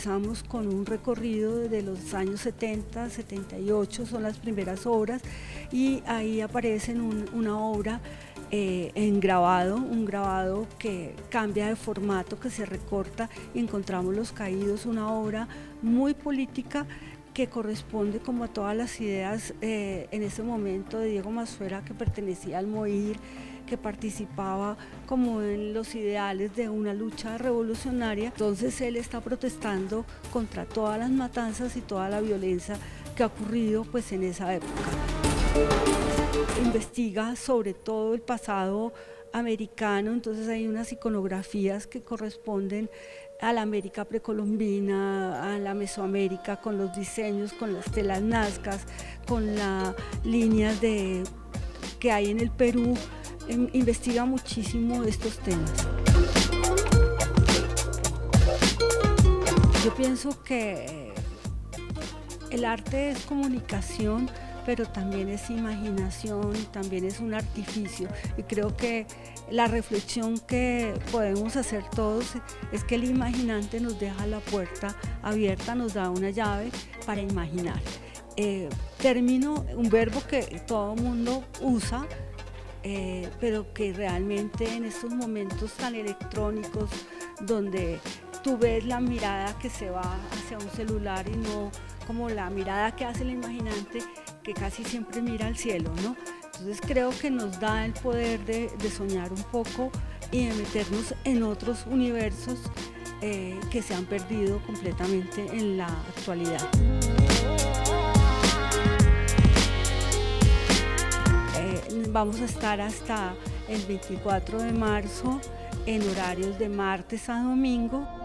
empezamos con un recorrido de los años 70, 78, son las primeras obras, y ahí aparecen una obra en grabado, un grabado que cambia de formato, que se recorta, y encontramos Los Caídos, una obra muy política que corresponde como a todas las ideas en ese momento de Diego Masfuera, que pertenecía al MOIR, que participaba como en los ideales de una lucha revolucionaria. Entonces él está protestando contra todas las matanzas y toda la violencia que ha ocurrido pues en esa época. Investiga sobre todo el pasado americano, entonces hay unas iconografías que corresponden a la América precolombina, a la Mesoamérica, con los diseños, con las telas nazcas, con las líneas que hay en el Perú. Investiga muchísimo estos temas. Yo pienso que el arte es comunicación, pero también es imaginación, también es un artificio, y creo que la reflexión que podemos hacer todos es que el imaginante nos deja la puerta abierta, nos da una llave para imaginar. Término, un verbo que todo el mundo usa, pero que realmente en estos momentos tan electrónicos, donde tú ves la mirada que se va hacia un celular y no como la mirada que hace el imaginante, que casi siempre mira al cielo, ¿no? Entonces creo que nos da el poder de soñar un poco y de meternos en otros universos que se han perdido completamente en la actualidad. Vamos a estar hasta el 24 de marzo en horarios de martes a domingo.